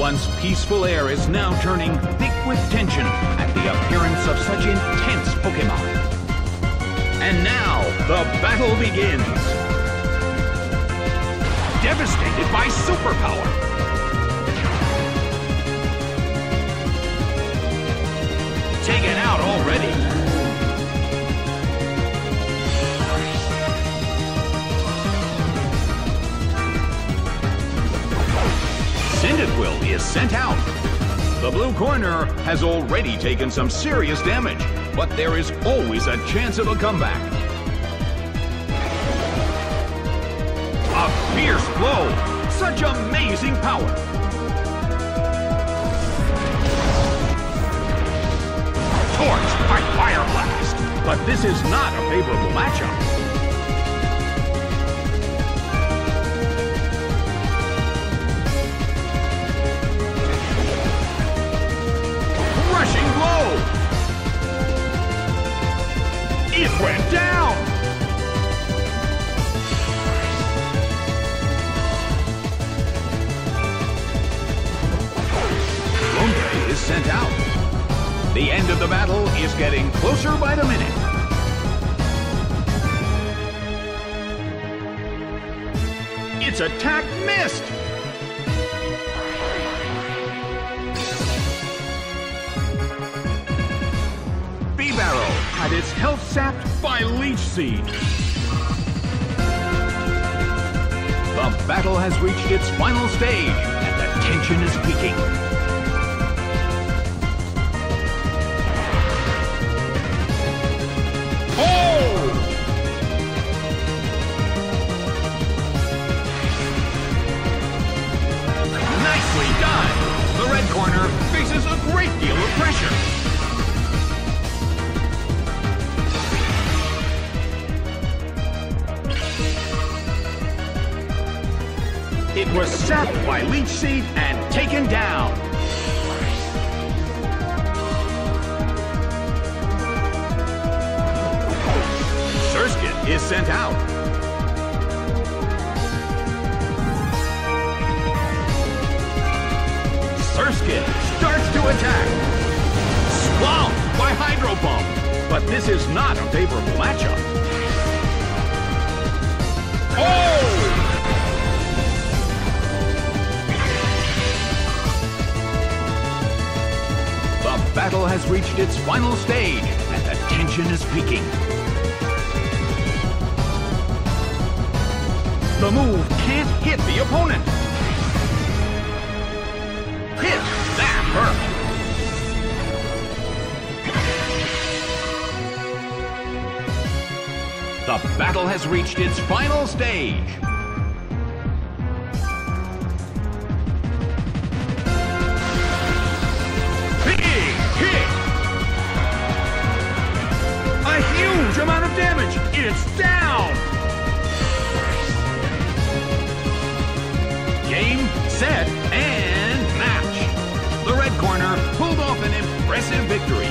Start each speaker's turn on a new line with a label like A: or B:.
A: once peaceful air is now turning thick with tension at the appearance of such intense Pokémon. And now, the battle begins. Devastated by superpower. Taken out already. Cyndaquil is sent out. The blue corner has already taken some serious damage, but there is always a chance of a comeback. A fierce blow! Such amazing power! Torched by Fire Blast! But this is not a favorable matchup. Crushing blow! It went down! Lombre is sent out. The end of the battle is getting closer by the minute. Its attack missed! Bibarel had its health sapped by Leech Seed. The battle has reached its final stage, and the tension is peaking. The red corner faces a great deal of pressure. It was sapped by Leech Seed and taken down. Surskit is sent out. Surskit starts to attack. Swamped by Hydro Pump. But this is not a favorable matchup. Oh! The battle has reached its final stage, and the tension is peaking. The move can't hit the opponent. That hurt. The battle has reached its final stage. Big hit! A huge amount of damage! It's down! Game, set, and match! The red corner pulled off an impressive victory.